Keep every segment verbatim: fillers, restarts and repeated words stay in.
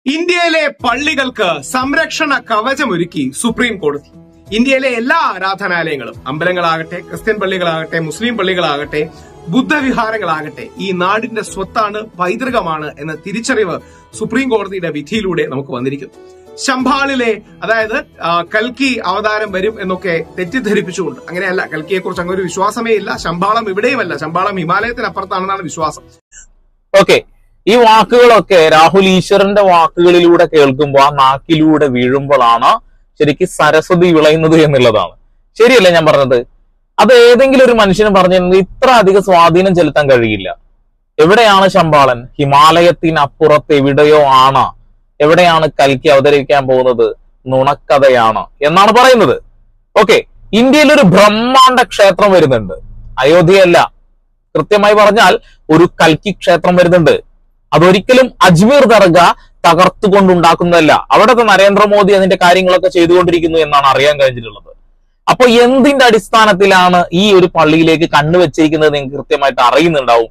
ഇന്ത്യയിലെ പള്ളികൾക്ക് സംരക്ഷണ കവചമൊരുക്കി സുപ്രീം കോടതി. ഇന്ത്യയിലെ എല്ലാ ആരാധനാലയങ്ങളും, അമ്പലങ്ങളാകട്ടെ, ക്രിസ്ത്യൻ പള്ളികളാകട്ടെ, മുസ്ലിം പള്ളികളാകട്ടെ, ബുദ്ധവിഹാരങ്ങളാകട്ടെ, ഈ നാടിന്റെ സ്വത്താണ്, പൈതൃകമാണ് എന്ന തിരിച്ചറിവ് സുപ്രീം കോടതിയുടെ വിധിയിലൂടെ നമുക്ക് വന്നിരിക്കുന്നു. ശംഭാളിലെ, അതായത് കൽക്കി അവതാരം വരും എന്നൊക്കെ തെറ്റിദ്ധരിപ്പിച്ചുകൊണ്ട്, അങ്ങനെയല്ല, കൽക്കിയെ കുറിച്ച് അങ്ങനെ ഒരു വിശ്വാസമേ ഇല്ല. ശംഭാളം ഇവിടെയുമല്ല, ശംഭാളം ഹിമാലയത്തിനപ്പുറത്താണെന്നാണ് വിശ്വാസം. ഓക്കെ, ഈ വാക്കുകളൊക്കെ രാഹുൽ ഈശ്വറിന്റെ വാക്കുകളിലൂടെ കേൾക്കുമ്പോൾ ആ നാക്കിലൂടെ വീഴുമ്പോഴാണ് ശരിക്കും സരസ്വതി വിളയുന്നത് എന്നുള്ളതാണ്. ശരിയല്ലേ ഞാൻ പറഞ്ഞത്? അത് ഏതെങ്കിലും ഒരു മനുഷ്യന് പറഞ്ഞിരുന്നത് ഇത്ര അധികം സ്വാധീനം ചെലുത്താൻ കഴിയില്ല. എവിടെയാണ് ശംഭാളൻ? ഹിമാലയത്തിനപ്പുറത്ത് എവിടെയോ ആണ്. എവിടെയാണ് കൽക്കി അവതരിക്കാൻ പോകുന്നത്? നുണക്കഥയാണ് എന്നാണ് പറയുന്നത്. ഓക്കെ, ഇന്ത്യയിൽ ഒരു ബ്രഹ്മാണ്ഡ ക്ഷേത്രം വരുന്നുണ്ട്. അയോധ്യയല്ല, കൃത്യമായി പറഞ്ഞാൽ ഒരു കൽക്കി ക്ഷേത്രം വരുന്നുണ്ട്. അതൊരിക്കലും അജ്മീർ ദർഗ തകർത്തുകൊണ്ടുണ്ടാക്കുന്നതല്ല. അവിടുത്തെ നരേന്ദ്രമോദി അതിന്റെ കാര്യങ്ങളൊക്കെ ചെയ്തുകൊണ്ടിരിക്കുന്നു എന്നാണ് അറിയാൻ കഴിഞ്ഞിട്ടുള്ളത്. അപ്പൊ എന്തിന്റെ അടിസ്ഥാനത്തിലാണ് ഈ ഒരു പള്ളിയിലേക്ക് കണ്ണുവെച്ചിരിക്കുന്നത് നിങ്ങൾക്ക് കൃത്യമായിട്ട് അറിയുന്നുണ്ടാവും.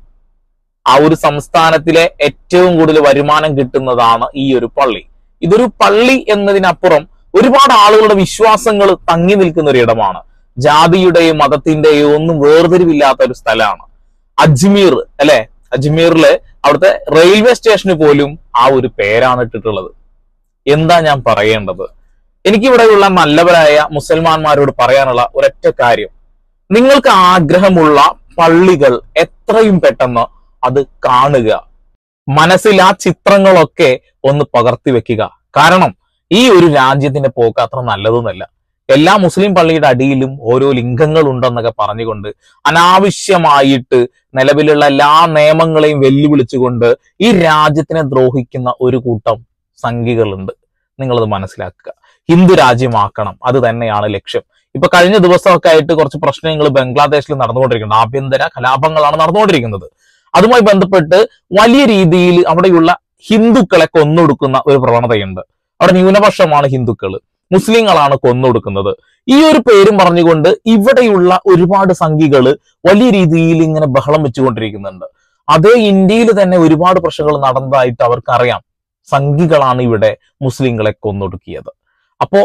ആ ഒരു സംസ്ഥാനത്തിലെ ഏറ്റവും കൂടുതൽ വരുമാനം കിട്ടുന്നതാണ് ഈ ഒരു പള്ളി. ഇതൊരു പള്ളി എന്നതിനപ്പുറം ഒരുപാട് ആളുകളുടെ വിശ്വാസങ്ങൾ തങ്ങി നിൽക്കുന്ന ഒരു ഇടമാണ്. ജാതിയുടെയും മതത്തിന്റെയും ഒന്നും വേർതിരിവില്ലാത്ത ഒരു സ്ഥലമാണ് അജ്മീർ, അല്ലെ? അജ്മീറില് അവിടുത്തെ റെയിൽവേ സ്റ്റേഷന് പോലും ആ ഒരു പേരാണ് ഇട്ടിട്ടുള്ളത്. എന്താ ഞാൻ പറയേണ്ടത്? എനിക്കിവിടെയുള്ള നല്ലവരായ മുസൽമാന്മാരോട് പറയാനുള്ള ഒരൊറ്റ കാര്യം, നിങ്ങൾക്ക് ആഗ്രഹമുള്ള പള്ളികൾ എത്രയും പെട്ടെന്ന് അത് കാണുക. മനസ്സിൽ ആ ചിത്രങ്ങളൊക്കെ ഒന്ന് പകർത്തി വെക്കുക. കാരണം ഈ ഒരു രാജ്യത്തിന്റെ പോക്ക് അത്ര നല്ലതൊന്നുമല്ല. എല്ലാ മുസ്ലിം പള്ളിയുടെ അടിയിലും ഓരോ ലിംഗങ്ങൾ ഉണ്ടെന്നൊക്കെ പറഞ്ഞുകൊണ്ട് അനാവശ്യമായിട്ട് നിലവിലുള്ള എല്ലാ നിയമങ്ങളെയും വെല്ലുവിളിച്ചുകൊണ്ട് ഈ രാജ്യത്തിനെ ദ്രോഹിക്കുന്ന ഒരു കൂട്ടം സംഘികളുണ്ട്. നിങ്ങളത് മനസ്സിലാക്കുക. ഹിന്ദു രാജ്യമാക്കണം, അത് തന്നെയാണ് ലക്ഷ്യം. ഇപ്പൊ കഴിഞ്ഞ ദിവസമൊക്കെ ആയിട്ട് കുറച്ച് പ്രശ്നങ്ങൾ ബംഗ്ലാദേശിൽ നടന്നുകൊണ്ടിരിക്കുന്നത്, ആഭ്യന്തര കലാപങ്ങളാണ് നടന്നുകൊണ്ടിരിക്കുന്നത്. അതുമായി ബന്ധപ്പെട്ട് വലിയ രീതിയിൽ അവിടെയുള്ള ഹിന്ദുക്കളെ കൊന്നൊടുക്കുന്ന ഒരു പ്രവണതയുണ്ട്. അവിടെ ന്യൂനപക്ഷമാണ് ഹിന്ദുക്കൾ, മുസ്ലിങ്ങളാണ് കൊന്നൊടുക്കുന്നത്. ഈ ഒരു പേരും പറഞ്ഞുകൊണ്ട് ഇവിടെയുള്ള ഒരുപാട് സംഘികള് വലിയ രീതിയിൽ ഇങ്ങനെ ബഹളം വെച്ചുകൊണ്ടിരിക്കുന്നുണ്ട്. അതേ ഇന്ത്യയിൽ തന്നെ ഒരുപാട് പ്രശ്നങ്ങൾ നടന്നതായിട്ട് അവർക്കറിയാം. സംഘികളാണ് ഇവിടെ മുസ്ലിങ്ങളെ കൊന്നൊടുക്കിയത്. അപ്പോ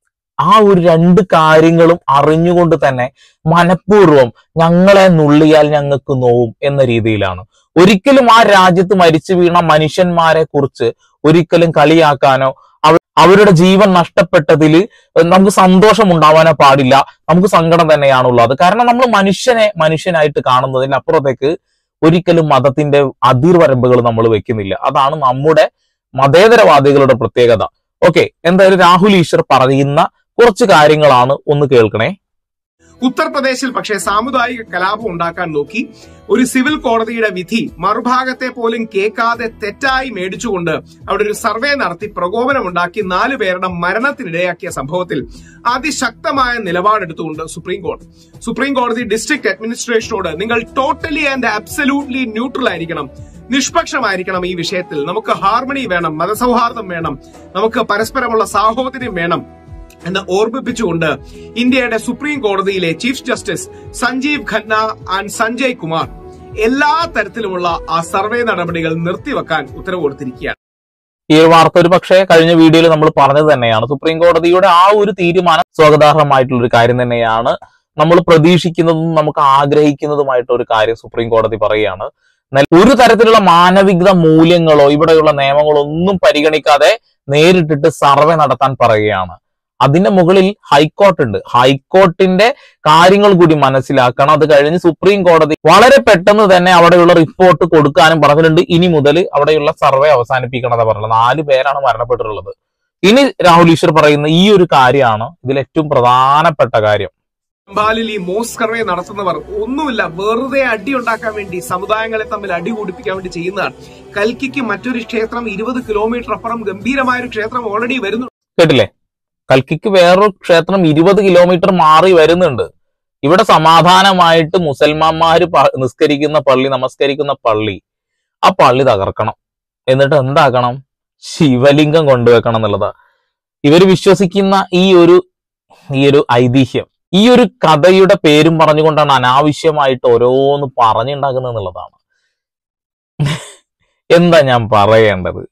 ആ ഒരു രണ്ട് കാര്യങ്ങളും അറിഞ്ഞുകൊണ്ട് തന്നെ മനഃപൂർവ്വം ഞങ്ങളെ നുള്ളിയാൽ ഞങ്ങൾക്ക് നോവും എന്ന രീതിയിലാണ്. ഒരിക്കലും ആ രാജ്യത്ത് മരിച്ചു വീണ മനുഷ്യന്മാരെ കുറിച്ച് ഒരിക്കലും കളിയാക്കാനോ അവരുടെ ജീവൻ നഷ്ടപ്പെട്ടതിൽ നമുക്ക് സന്തോഷം ഉണ്ടാവാനോ പാടില്ല. നമുക്ക് സങ്കടം തന്നെയാണുള്ളത്. കാരണം നമ്മൾ മനുഷ്യനെ മനുഷ്യനായിട്ട് കാണുന്നതിന് അപ്പുറത്തേക്ക് ഒരിക്കലും മതത്തിന്റെ അതിർവരമ്പുകൾ നമ്മൾ വെക്കുന്നില്ല. അതാണ് നമ്മുടെ മതേതരവാദികളുടെ പ്രത്യേകത. ഓക്കെ, എന്തായാലും രാഹുൽ ഈശ്വർ പറയുന്ന കുറച്ച് കാര്യങ്ങളാണ്, ഒന്ന് കേൾക്കണേ. ഉത്തർപ്രദേശിൽ പക്ഷേ സാമുദായിക കലാപം ഉണ്ടാക്കാൻ നോക്കി ഒരു സിവിൽ കോടതിയുടെ വിധി മറുഭാഗത്തെ പോലും കേൾക്കാതെ തെറ്റായി മേടിച്ചുകൊണ്ട് അവിടെ ഒരു സർവേ നടത്തി പ്രകോപനമുണ്ടാക്കി നാലു പേരുടെ മരണത്തിനിടയാക്കിയ സംഭവത്തിൽ അതിശക്തമായ നിലപാടെടുത്തുകൊണ്ട് സുപ്രീം കോടതി സുപ്രീം കോടതി ഡിസ്ട്രിക്ട് അഡ്മിനിസ്ട്രേഷനോട് നിങ്ങൾ ടോട്ടലി ആൻഡ് അബ്സല്യൂട്ട്ലി ന്യൂട്രൽ ആയിരിക്കണം, നിഷ്പക്ഷമായിരിക്കണം. ഈ വിഷയത്തിൽ നമുക്ക് ഹാർമണി വേണം, മതസൗഹാർദ്ദം വേണം, നമുക്ക് പരസ്പരമുള്ള സാഹോദര്യം വേണം എന്ന് ഓർമ്മിപ്പിച്ചുകൊണ്ട് ഇന്ത്യയുടെ സുപ്രീം കോടതിയിലെ chief justice Sanjiv Khanna and Sanjay Kumar എല്ലാ തരത്തിലുമുള്ള ആ സർവേ നടപടികൾ നിർത്തിവെക്കാൻ ഉത്തരവ് കൊടുത്തിരിക്കുകയാണ്. ഈ ഒരു വാർത്ത ഒരു പക്ഷേ കഴിഞ്ഞ വീഡിയോയിൽ നമ്മൾ പറഞ്ഞത് തന്നെയാണ്. സുപ്രീം കോടതിയുടെ ആ ഒരു തീരുമാനം സ്വാഗതാർഹമായിട്ടുള്ള ഒരു കാര്യം തന്നെയാണ്. നമ്മൾ പ്രതീക്ഷിക്കുന്നതും നമുക്ക് ആഗ്രഹിക്കുന്നതുമായിട്ടുള്ള ഒരു കാര്യം സുപ്രീം കോടതി പറയുകയാണ്. ഒരു തരത്തിലുള്ള മാനവികത മൂല്യങ്ങളോ ഇവിടെയുള്ള നിയമങ്ങളോ ഒന്നും പരിഗണിക്കാതെ നേരിട്ടിട്ട് സർവേ നടത്താൻ പറയുകയാണ്. അതിന്റെ മുകളിൽ ഹൈക്കോർട്ട് ഉണ്ട്. ഹൈക്കോർട്ടിന്റെ കാര്യങ്ങൾ കൂടി മനസ്സിലാക്കണം. അത് കഴിഞ്ഞ് സുപ്രീം കോടതി വളരെ പെട്ടെന്ന് തന്നെ അവിടെയുള്ള റിപ്പോർട്ട് കൊടുക്കാനും പറഞ്ഞിട്ടുണ്ട്. ഇനി മുതൽ അവിടെയുള്ള സർവേ അവസാനിപ്പിക്കണം എന്ന് പറഞ്ഞത്. നാല് പേരാണ് മരണപ്പെട്ടിട്ടുള്ളത്. ഇനി രാഹുൽ ഈശ്വർ പറയുന്ന ഈ ഒരു കാര്യമാണ് ഇതിൽ ഏറ്റവും പ്രധാനപ്പെട്ട കാര്യം. ശംഭാലിൽ ഈ മോസ് സർവേ നടത്തുന്നവർ ഒന്നുമില്ല, വെറുതെ അടി ഉണ്ടാക്കാൻ വേണ്ടി, സമുദായങ്ങളെ തമ്മിൽ അടി കൂടിപ്പിക്കാൻ വേണ്ടി ചെയ്യുന്നതാണ്. കൽക്കിക്ക് മറ്റൊരു ക്ഷേത്രം ഇരുപത് കിലോമീറ്റർ അപ്പുറം ഗംഭീരമായ ഒരു ക്ഷേത്രം ഓൾറെഡി വരുന്നു. കേട്ടില്ലേ? കൽക്കിക്ക് വേറൊരു ക്ഷേത്രം ഇരുപത് കിലോമീറ്റർ മാറി വരുന്നുണ്ട്. ഇവിടെ സമാധാനമായിട്ട് മുസൽമാന്മാര് നിസ്കരിക്കുന്ന പള്ളി, നമസ്കരിക്കുന്ന പള്ളി, ആ പള്ളി തകർക്കണം. എന്നിട്ട് എന്താക്കണം? ശിവലിംഗം കൊണ്ടുവെക്കണം എന്നുള്ളതാ ഇവര് വിശ്വസിക്കുന്ന ഈ ഒരു ഈ ഒരു ഐതിഹ്യം. ഈ ഒരു കഥയുടെ പേരും പറഞ്ഞുകൊണ്ടാണ് അനാവശ്യമായിട്ട് ഓരോന്ന് പറഞ്ഞുണ്ടാക്കുന്നത് എന്നുള്ളതാണ്. എന്താ ഞാൻ പറയേണ്ടത്?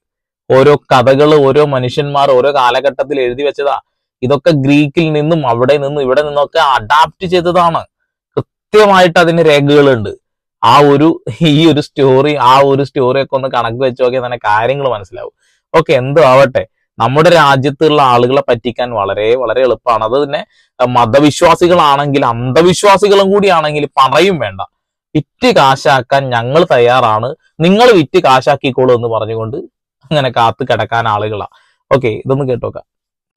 ഓരോ കഥകൾ ഓരോ മനുഷ്യന്മാർ ഓരോ കാലഘട്ടത്തിൽ എഴുതി വെച്ചതാ. ഇതൊക്കെ ഗ്രീക്കിൽ നിന്നും അവിടെ നിന്നും ഇവിടെ നിന്നൊക്കെ അഡാപ്റ്റ് ചെയ്തതാണ്. കൃത്യമായിട്ട് അതിന് രേഖകളുണ്ട്. ആ ഒരു ഈ ഒരു സ്റ്റോറി ആ ഒരു സ്റ്റോറിയൊക്കെ ഒന്ന് കണക്ക് വെച്ച് നോക്കിയാൽ തന്നെ കാര്യങ്ങൾ മനസ്സിലാവും. ഓക്കെ, എന്തോ ആവട്ടെ, നമ്മുടെ രാജ്യത്തുള്ള ആളുകളെ പറ്റിക്കാൻ വളരെ വളരെ എളുപ്പമാണ്. അത് തന്നെ മതവിശ്വാസികളാണെങ്കിൽ അന്ധവിശ്വാസികളും കൂടിയാണെങ്കിൽ പറയും വേണ്ട. വിറ്റ് കാശാക്കാൻ ഞങ്ങൾ തയ്യാറാണ്, നിങ്ങൾ വിറ്റ് കാശാക്കിക്കോളൂ എന്ന് പറഞ്ഞുകൊണ്ട് അങ്ങനെ കാത്തു കിടക്കാൻ ആളുകളാ. ഓക്കെ, ഇതൊന്ന് കേട്ടോക്കാം.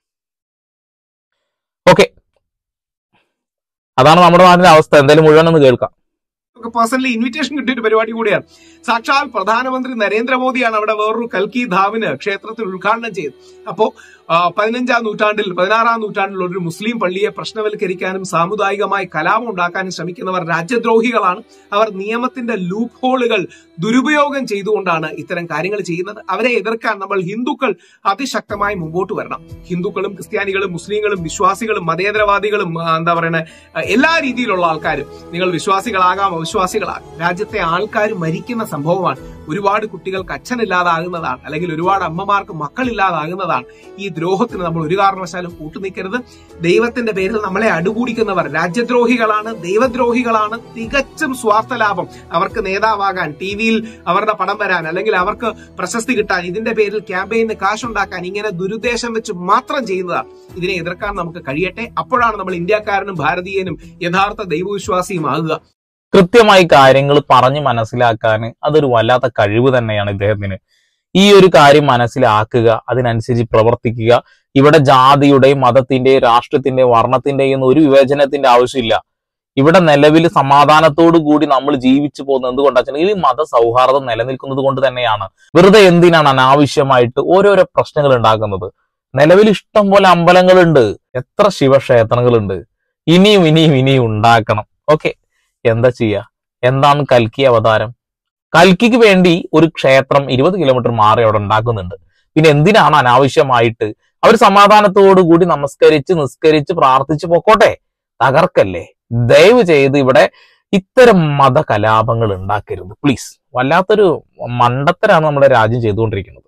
ഓക്കെ, അതാണ് നമ്മുടെ നാട്ടിലെ അവസ്ഥ. എന്തായാലും മുഴുവൻ ഒന്ന് കേൾക്കാം. പേഴ്സണലി ഇൻവിറ്റേഷൻ കിട്ടിയ ഒരു പരിപാടി കൂടിയാണ്. സാക്ഷാൽ പ്രധാനമന്ത്രി നരേന്ദ്രമോദിയാണ് അവിടെ വേറൊരു കൽക്കി ധാമിന് ക്ഷേത്രത്തിൽ ഉദ്ഘാടനം ചെയ്തത്. അപ്പോ പതിനഞ്ചാം നൂറ്റാണ്ടിൽ പതിനാറാം നൂറ്റാണ്ടിൽ ഒരു മുസ്ലിം പള്ളിയെ പ്രശ്നവൽക്കരിക്കാനും സാമുദായികമായി കലാപം ഉണ്ടാക്കാനും ശ്രമിക്കുന്നവർ രാജ്യദ്രോഹികളാണ്. അവർ നിയമത്തിന്റെ ലൂപ്പ് ഹോളുകൾ ദുരുപയോഗം ചെയ്തുകൊണ്ടാണ് ഇത്തരം കാര്യങ്ങൾ ചെയ്യുന്നത്. അവരെ എതിർക്കാൻ നമ്മൾ ഹിന്ദുക്കൾ അതിശക്തമായി മുമ്പോട്ട് വരണം. ഹിന്ദുക്കളും ക്രിസ്ത്യാനികളും മുസ്ലിങ്ങളും വിശ്വാസികളും മതേതരവാദികളും എന്താ പറയുന്നത്, എല്ലാ രീതിയിലുള്ള ആൾക്കാരും, നിങ്ങൾ വിശ്വാസികളാകാം അവിശ്വാസികളാകാം, രാജ്യത്തെ ആൾക്കാർ മരിക്കുന്ന സംഭവമാണ്. ഒരുപാട് കുട്ടികൾക്ക് അച്ഛനില്ലാതാകുന്നതാണ്, അല്ലെങ്കിൽ ഒരുപാട് അമ്മമാർക്ക് മക്കളില്ലാതാകുന്നതാണ്. ഈ ദ്രോഹത്തിന് നമ്മൾ ഒരു കാരണവശാലും കൂട്ടുനിൽക്കരുത്. ദൈവത്തിന്റെ പേരിൽ നമ്മളെ അടുകൂടിക്കുന്നവർ രാജ്യദ്രോഹികളാണ്, ദൈവദ്രോഹികളാണ്. തികച്ചും സ്വാർത്ഥ ലാഭം, അവർക്ക് നേതാവാകാൻ, ടി വിയിൽ അവരുടെ പടം വരാൻ, അല്ലെങ്കിൽ അവർക്ക് പ്രശസ്തി കിട്ടാൻ, ഇതിന്റെ പേരിൽ ക്യാമ്പയിന് കാശുണ്ടാക്കാൻ ഇങ്ങനെ ദുരുദ്ദേശം വെച്ച് മാത്രം ചെയ്യുന്നതാണ്. ഇതിനെ എതിർക്കാൻ നമുക്ക് കഴിയട്ടെ. അപ്പോഴാണ് നമ്മൾ ഇന്ത്യക്കാരനും ഭാരതീയനും യഥാർത്ഥ ദൈവവിശ്വാസിയും ആകുക. കൃത്യമായി കാര്യങ്ങൾ പറഞ്ഞ് മനസ്സിലാക്കാൻ അതൊരു വല്ലാത്ത കഴിവ് തന്നെയാണ് ഇദ്ദേഹത്തിന്. ഈ ഒരു കാര്യം മനസ്സിലാക്കുക, അതിനനുസരിച്ച് പ്രവർത്തിക്കുക. ഇവിടെ ജാതിയുടെയും മതത്തിന്റെയും രാഷ്ട്രത്തിന്റെയും വർണ്ണത്തിന്റെയും ഒരു വിവേചനത്തിന്റെ ആവശ്യമില്ല. ഇവിടെ നിലവിൽ സമാധാനത്തോടു കൂടി നമ്മൾ ജീവിച്ചു പോകുന്നത് എന്തുകൊണ്ടാ? ഈ മത സൗഹാർദ്ദം നിലനിൽക്കുന്നത് കൊണ്ട് തന്നെയാണ്. വെറുതെ എന്തിനാണ് അനാവശ്യമായിട്ട് ഓരോരോ പ്രശ്നങ്ങൾ ഉണ്ടാക്കുന്നത്? നിലവിൽ ഇഷ്ടം പോലെ അമ്പലങ്ങളുണ്ട്, എത്ര ശിവക്ഷേത്രങ്ങളുണ്ട്, ഇനിയും ഇനിയും ഇനിയും ഉണ്ടാക്കണം. ഓക്കെ, എന്താ ചെയ്യാ? എന്താണ് കൽക്കി അവതാരം? കൽക്കിക്ക് വേണ്ടി ഒരു ക്ഷേത്രം ഇരുപത് കിലോമീറ്റർ മാറി അവിടെ ഉണ്ടാക്കുന്നുണ്ട്. പിന്നെ എന്തിനാണ് അനാവശ്യമായിട്ട്? അവർ സമാധാനത്തോടു കൂടി നമസ്കരിച്ച് നിസ്കരിച്ച് പ്രാർത്ഥിച്ച് പൊക്കോട്ടെ, തകർക്കല്ലേ. ദയവ് ചെയ്ത് ഇവിടെ ഇത്തരം മത കലാപങ്ങൾ ഉണ്ടാക്കരുത് പ്ലീസ്. വല്ലാത്തൊരു മണ്ടത്തരാണ് നമ്മുടെ രാജ്യം ചെയ്തുകൊണ്ടിരിക്കുന്നത്.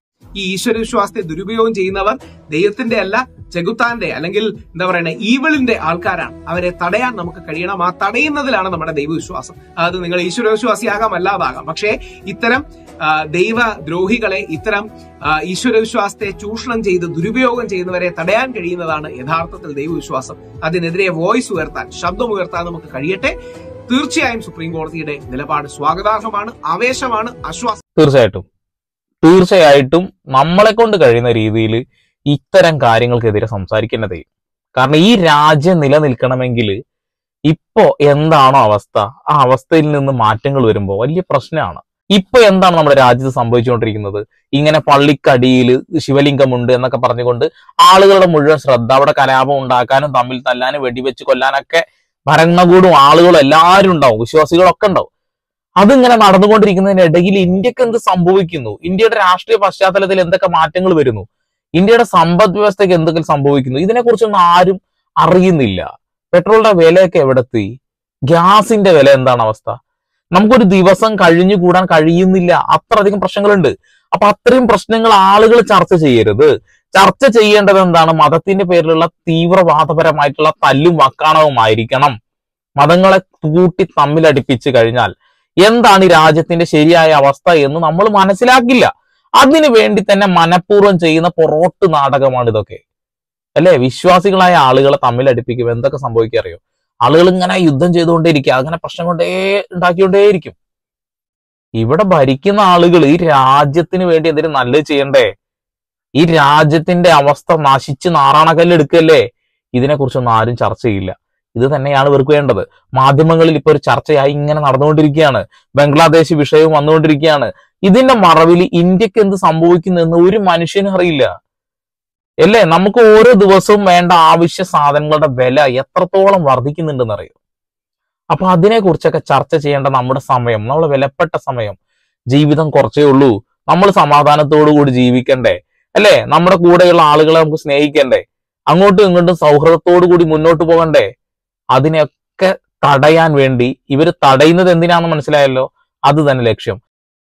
ഈ ഈശ്വരവിശ്വാസത്തെ ദുരുപയോഗം ചെയ്യുന്നവർ ദൈവത്തിന്റെ അല്ല, ചെകുത്താന്റെ അല്ലെങ്കിൽ എന്താ പറയുക ഈവിളിന്റെ ആൾക്കാരാണ്. അവരെ തടയാൻ നമുക്ക് കഴിയണം. ആ തടയുന്നതിലാണ് നമ്മുടെ ദൈവവിശ്വാസം. അത് നിങ്ങൾ ഈശ്വരവിശ്വാസിയാകാം അല്ലാതാകാം, പക്ഷേ ഇത്തരം ദൈവദ്രോഹികളെ, ഇത്തരം ഈശ്വരവിശ്വാസത്തെ ചൂഷണം ചെയ്ത് ദുരുപയോഗം ചെയ്യുന്നവരെ തടയാൻ കഴിയുന്നതാണ് യഥാർത്ഥത്തിൽ ദൈവവിശ്വാസം. അതിനെതിരെ വോയിസ് ഉയർത്താൻ, ശബ്ദമുയർത്താൻ നമുക്ക് കഴിയട്ടെ. തീർച്ചയായും സുപ്രീം കോടതിയുടെ നിലപാട് സ്വാഗതാർഹമാണ്, ആവേശമാണ്, ആശ്വാസം. തീർച്ചയായിട്ടും തീർച്ചയായിട്ടും നമ്മളെ കൊണ്ട് കഴിയുന്ന രീതിയിൽ ഇത്തരം കാര്യങ്ങൾക്കെതിരെ സംസാരിക്കേണ്ടതേ. കാരണം ഈ രാജ്യം നിലനിൽക്കണമെങ്കിൽ ഇപ്പോ എന്താണോ അവസ്ഥ, ആ അവസ്ഥയിൽ നിന്ന് മാറ്റങ്ങൾ വരുമ്പോൾ വലിയ പ്രശ്നമാണ്. ഇപ്പൊ എന്താണ് നമ്മുടെ രാജ്യത്ത് സംഭവിച്ചുകൊണ്ടിരിക്കുന്നത്? ഇങ്ങനെ പള്ളിക്കടിയിൽ ശിവലിംഗമുണ്ട് എന്നൊക്കെ പറഞ്ഞുകൊണ്ട് ആളുകളുടെ മുഴുവൻ ശ്രദ്ധ അവിടെ കലാപം ഉണ്ടാക്കാനും തമ്മിൽ തല്ലാനും വെടിവെച്ച് കൊല്ലാനൊക്കെ ഭരണകൂടും ആളുകളും എല്ലാവരും ഉണ്ടാവും, വിശ്വാസികളൊക്കെ ഉണ്ടാവും. അതിങ്ങനെ നടന്നുകൊണ്ടിരിക്കുന്നതിനിടയിൽ ഇന്ത്യക്ക് എന്ത് സംഭവിക്കുന്നു? ഇന്ത്യയുടെ രാഷ്ട്രീയ പശ്ചാത്തലത്തിൽ എന്തൊക്കെ മാറ്റങ്ങൾ വരുന്നു? ഇന്ത്യയുടെ സമ്പദ് വ്യവസ്ഥയ്ക്ക് എന്തൊക്കെ സംഭവിക്കുന്നു? ഇതിനെക്കുറിച്ചൊന്നും ആരും അറിയുന്നില്ല. പെട്രോളിന്റെ വിലയൊക്കെ എവിടെത്തി? ഗ്യാസിന്റെ വില എന്താണ് അവസ്ഥ? നമുക്കൊരു ദിവസം കഴിഞ്ഞു കൂടാൻ കഴിയുന്നില്ല. അത്രയധികം പ്രശ്നങ്ങളുണ്ട്. അപ്പൊ അത്രയും പ്രശ്നങ്ങൾ ആളുകൾ ചർച്ച ചെയ്യരുത്. ചർച്ച ചെയ്യേണ്ടത് എന്താണ്? മതത്തിന്റെ പേരിലുള്ള തീവ്രവാദപരമായിട്ടുള്ള തല്ലും വക്കാണവുമായിരിക്കണം. മതങ്ങളെ കൂട്ടി തമ്മിലടിപ്പിച്ച് കഴിഞ്ഞാൽ എന്താണ് ഈ രാജ്യത്തിന്റെ ശരിയായ അവസ്ഥ എന്ന് നമ്മൾ മനസ്സിലാക്കില്ല. അതിനു വേണ്ടി തന്നെ മനഃപൂർവ്വം ചെയ്യുന്ന പൊറോട്ട് നാടകമാണ് ഇതൊക്കെ, അല്ലെ? വിശ്വാസികളായ ആളുകളെ തമ്മിലടിപ്പിക്കും. എന്തൊക്കെ സംഭവിക്കുക അറിയോ? ആളുകൾ ഇങ്ങനെ യുദ്ധം ചെയ്തുകൊണ്ടേയിരിക്കും, അങ്ങനെ പ്രശ്നം കൊണ്ടേ ഉണ്ടാക്കിക്കൊണ്ടേയിരിക്കും. ഇവിടെ ഭരിക്കുന്ന ആളുകൾ ഈ രാജ്യത്തിന് വേണ്ടി എന്തെങ്കിലും നല്ലത് ചെയ്യണ്ടേ? ഈ രാജ്യത്തിന്റെ അവസ്ഥ നശിച്ച് നാറാണക്കല്ലെടുക്കല്ലേ? ഇതിനെക്കുറിച്ചൊന്നും ആരും ചർച്ച ചെയ്യില്ല. ഇത് തന്നെയാണ് ഇവർക്ക് വേണ്ടത്. മാധ്യമങ്ങളിൽ ഇപ്പൊ ഒരു ചർച്ചയായി ഇങ്ങനെ നടന്നുകൊണ്ടിരിക്കുകയാണ്. ബംഗ്ലാദേശ് വിഷയവും വന്നുകൊണ്ടിരിക്കുകയാണ്. ഇതിന്റെ മറവിൽ ഇന്ത്യക്ക് എന്ത് സംഭവിക്കുന്നു എന്ന് ഒരു മനുഷ്യനും അറിയില്ല, അല്ലേ? നമുക്ക് ഓരോ ദിവസവും വേണ്ട ആവശ്യ സാധനങ്ങളുടെ വില എത്രത്തോളം വർദ്ധിക്കുന്നുണ്ടെന്ന് അറിയും. അപ്പൊ അതിനെ കുറിച്ചൊക്കെ ചർച്ച ചെയ്യേണ്ട നമ്മുടെ സമയം, നമ്മളെ വിലപ്പെട്ട സമയം. ജീവിതം കുറച്ചേ ഉള്ളൂ, നമ്മൾ സമാധാനത്തോടു കൂടി ജീവിക്കണ്ടേ, അല്ലെ? നമ്മുടെ കൂടെയുള്ള ആളുകളെ നമുക്ക് സ്നേഹിക്കണ്ടേ, അങ്ങോട്ടും ഇങ്ങോട്ടും സൗഹൃദത്തോടു കൂടി മുന്നോട്ട് പോകണ്ടേ? അതിനെയൊക്കെ തടയാൻ വേണ്ടി ഇവർ തടയുന്നത് എന്തിനാണെന്ന് മനസ്സിലായല്ലോ. അത് തന്നെ ലക്ഷ്യം.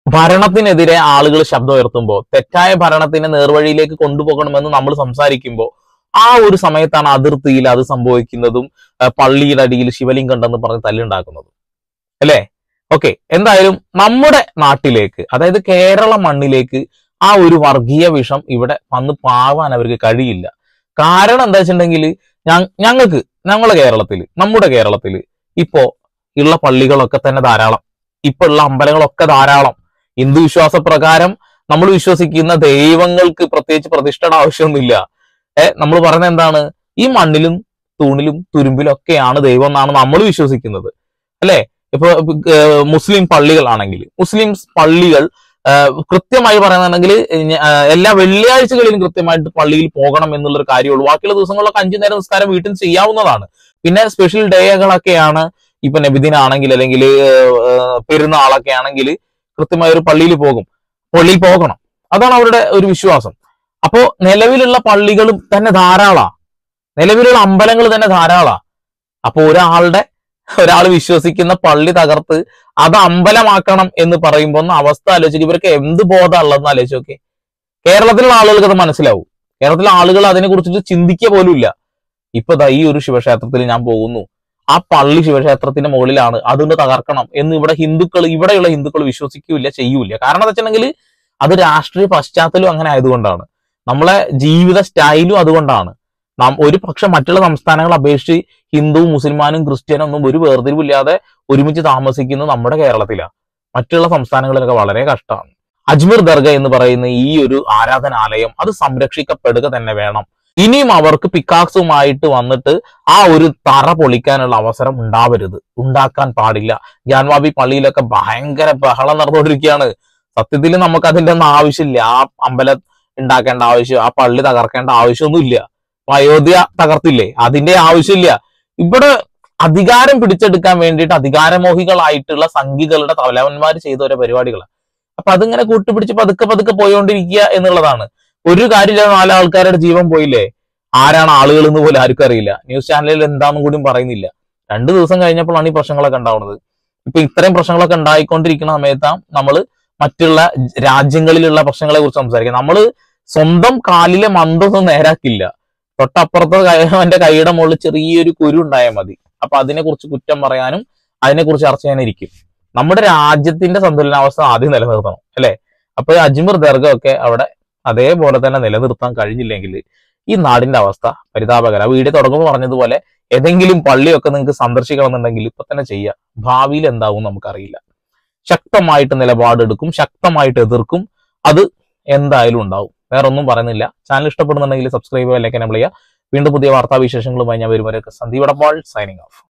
ഭരണത്തിനെതിരെ ആളുകൾ ശബ്ദം ഉയർത്തുമ്പോൾ, തെറ്റായ ഭരണത്തിനെ നേർവഴിയിലേക്ക് കൊണ്ടുപോകണമെന്ന് നമ്മൾ സംസാരിക്കുമ്പോൾ, ആ ഒരു സമയത്താണ് അതിർത്തിയിൽ അത് സംഭവിക്കുന്നതും പള്ളിയുടെ അടിയിൽ ശിവലിംഗം ഉണ്ടെന്ന് പറഞ്ഞ് തല്ലുണ്ടാക്കുന്നതും, അല്ലേ? ഓക്കെ, എന്തായാലും നമ്മുടെ നാട്ടിലേക്ക്, അതായത് കേരള മണ്ണിലേക്ക് ആ ഒരു വർഗീയ വിഷം ഇവിടെ വന്ന് പാവാൻ അവർക്ക് കഴിയില്ല. കാരണം എന്താ വെച്ചിട്ടുണ്ടെങ്കിൽ, ഞങ്ങൾക്ക് ഞങ്ങളുടെ കേരളത്തിൽ നമ്മുടെ കേരളത്തിൽ ഇപ്പോ ഉള്ള പള്ളികളൊക്കെ തന്നെ ധാരാളം, ഇപ്പൊ ഉള്ള അമ്പലങ്ങളൊക്കെ ധാരാളം. ഹിന്ദു വിശ്വാസ പ്രകാരം നമ്മൾ വിശ്വസിക്കുന്ന ദൈവങ്ങൾക്ക് പ്രത്യേകിച്ച് പ്രതിഷ്ഠയുടെ ആവശ്യമൊന്നുമില്ല. ഏഹ് നമ്മൾ പറയുന്നത് എന്താണ്? ഈ മണ്ണിലും തൂണിലും തുരുമ്പിലും ഒക്കെയാണ് ദൈവം എന്നാണ് നമ്മൾ വിശ്വസിക്കുന്നത്, അല്ലെ? ഇപ്പൊ മുസ്ലിം പള്ളികളാണെങ്കിൽ, മുസ്ലിം പള്ളികൾ കൃത്യമായി പറയുന്നുണ്ടെങ്കിൽ എല്ലാ വെള്ളിയാഴ്ചകളിലും കൃത്യമായിട്ട് പള്ളിയിൽ പോകണം എന്നുള്ളൊരു കാര്യമുള്ളൂ. ബാക്കിയുള്ള ദിവസങ്ങളിലൊക്കെ അഞ്ചു നേരം നിസ്കാരം വീട്ടിൽ ചെയ്യാവുന്നതാണ്. പിന്നെ സ്പെഷ്യൽ ഡേകളൊക്കെയാണ്, ഇപ്പൊ നബിദിനാണെങ്കിൽ അല്ലെങ്കിൽ പെരുന്നാളൊക്കെ ആണെങ്കിൽ കൃത്യമായ ഒരു പള്ളിയിൽ പോകും, പള്ളിയിൽ പോകണം. അതാണ് അവരുടെ ഒരു വിശ്വാസം. അപ്പോ നിലവിലുള്ള പള്ളികളും തന്നെ ധാരാളാ, നിലവിലുള്ള അമ്പലങ്ങൾ തന്നെ ധാരാളാ. അപ്പൊ ഒരാളുടെ ഒരാൾ വിശ്വസിക്കുന്ന പള്ളി തകർത്ത് അത് അമ്പലമാക്കണം എന്ന് പറയുമ്പോൾ ഒന്ന് അവസ്ഥ ആലോചിക്കും. ഇവർക്ക് എന്ത് ബോധം ഉള്ളതെന്ന് ആലോചിച്ച് നോക്കെ. കേരളത്തിലുള്ള ആളുകൾക്ക് അത് മനസ്സിലാവും. കേരളത്തിലെ ആളുകൾ അതിനെ കുറിച്ചിട്ട് ചിന്തിക്കുക പോലും ഇല്ല. ഇപ്പൊ ദാ ഈ ഒരു ശിവക്ഷേത്രത്തിൽ ഞാൻ പോകുന്നു, ആ പള്ളി ശിവക്ഷേത്രത്തിന്റെ മുകളിലാണ്, അതുകൊണ്ട് തകർക്കണം എന്ന് ഇവിടെ ഹിന്ദുക്കൾ, ഇവിടെയുള്ള ഹിന്ദുക്കൾ വിശ്വസിക്കൂല, ചെയ്യൂല. കാരണം എന്താ വെച്ചിട്ടുണ്ടെങ്കിൽ അത് രാഷ്ട്രീയ പശ്ചാത്തലം അങ്ങനെ ആയതുകൊണ്ടാണ്, നമ്മളെ ജീവിത സ്റ്റൈലും അതുകൊണ്ടാണ്. നാം ഒരു പക്ഷെ മറ്റുള്ള സംസ്ഥാനങ്ങളെ അപേക്ഷിച്ച് ഹിന്ദുവും മുസൽമാനും ക്രിസ്ത്യനും ഒന്നും ഒരു വേർതിരിവില്ലാതെ ഒരുമിച്ച് താമസിക്കുന്നത് നമ്മുടെ കേരളത്തിലാണ്. മറ്റുള്ള സംസ്ഥാനങ്ങളിലൊക്കെ വളരെ കഷ്ടമാണ്. അജ്മീർ ദർഗ എന്ന് പറയുന്ന ഈ ഒരു ആരാധനാലയം അത് സംരക്ഷിക്കപ്പെടുക തന്നെ വേണം. ഇനിയും അവർക്ക് പിക്കാക്സുമായിട്ട് വന്നിട്ട് ആ ഒരു തറ പൊളിക്കാനുള്ള അവസരം ഉണ്ടാവരുത്, ഉണ്ടാക്കാൻ പാടില്ല. ജാൻവാബി പള്ളിയിലൊക്കെ ഭയങ്കര ബഹളം നടന്നുകൊണ്ടിരിക്കുകയാണ്. സത്യത്തിൽ നമുക്ക് അതിന്റെ ഒന്നും ആവശ്യമില്ല. ആ അമ്പലം ഉണ്ടാക്കേണ്ട ആവശ്യം, ആ പള്ളി തകർക്കേണ്ട ആവശ്യമൊന്നുമില്ല. അയോധ്യ തകർത്തില്ലേ, അതിന്റെ ആവശ്യമില്ല. ഇവിടെ അധികാരം പിടിച്ചെടുക്കാൻ വേണ്ടിയിട്ട് അധികാരമോഹികളായിട്ടുള്ള സംഘികളുടെ തലവന്മാർ ചെയ്ത ഓരോ പരിപാടികളാണ്. അപ്പൊ അതിങ്ങനെ കൂട്ടുപിടിച്ച് പതുക്കെ പതുക്കെ പോയോണ്ടിരിക്കുക എന്നുള്ളതാണ്. ഒരു കാര്യമില്ല, നാല് ആൾക്കാരുടെ ജീവൻ പോയില്ലേ, ആരാണ് ആളുകൾ എന്ന് പോലും ആർക്കും അറിയില്ല. ന്യൂസ് ചാനലിൽ എന്താണെന്നും കൂടി പറയുന്നില്ല. രണ്ടു ദിവസം കഴിഞ്ഞപ്പോഴാണ് ഈ പ്രശ്നങ്ങളൊക്കെ ഉണ്ടാവുന്നത്. ഇപ്പൊ ഇത്രയും പ്രശ്നങ്ങളൊക്കെ ഉണ്ടായിക്കൊണ്ടിരിക്കുന്ന സമയത്താണ് നമ്മൾ മറ്റുള്ള രാജ്യങ്ങളിലുള്ള പ്രശ്നങ്ങളെ കുറിച്ച് സംസാരിക്കുക. നമ്മൾ സ്വന്തം കാലിലെ മന്ദൊന്നും നേരാക്കില്ല. തൊട്ടപ്പുറത്തെ അവന്റെ കൈയുടെ മുകളിൽ ചെറിയൊരു കുരു ഉണ്ടായാൽ മതി, അപ്പൊ അതിനെ കുറിച്ച് കുറ്റം പറയാനും അതിനെക്കുറിച്ച് ചർച്ച ചെയ്യാനിരിക്കും. നമ്മുടെ രാജ്യത്തിന്റെ സന്തുലനാവസ്ഥ ആദ്യം നിലനിർത്തണം, അല്ലെ? അപ്പൊ ഈ അജ്മീർ ദർഗ ഒക്കെ അവിടെ അതേപോലെ തന്നെ നിലനിർത്താൻ കഴിഞ്ഞില്ലെങ്കിൽ ഈ നാടിന്റെ അവസ്ഥ പരിതാപകര. വീഡിയോ തുടങ്ങുമ്പോൾ പറഞ്ഞതുപോലെ ഏതെങ്കിലും പള്ളിയൊക്കെ നിങ്ങൾക്ക് സന്ദർശിക്കണം എന്നുണ്ടെങ്കിൽ ഇപ്പൊ തന്നെ ചെയ്യാം. ഭാവിയിൽ എന്താവും നമുക്കറിയില്ല. ശക്തമായിട്ട് നിലപാടെടുക്കും, ശക്തമായിട്ട് എതിർക്കും. അത് എന്തായാലും ഉണ്ടാവും. വേറെ ഒന്നും പറയുന്നില്ല. ചാനൽ ഇഷ്ടപ്പെടുന്നുണ്ടെങ്കിൽ സബ്സ്ക്രൈബ് ചെയ്യുക, ലൈക്ക് എനേബിൾ ചെയ്യുക. വീണ്ടും പുതിയ വാർത്താവിശേഷങ്ങളുമായി ഞാൻ വരുവരെ സന്ദീപ് എടപ്പാൾ സൈനിങ് ഓഫ്.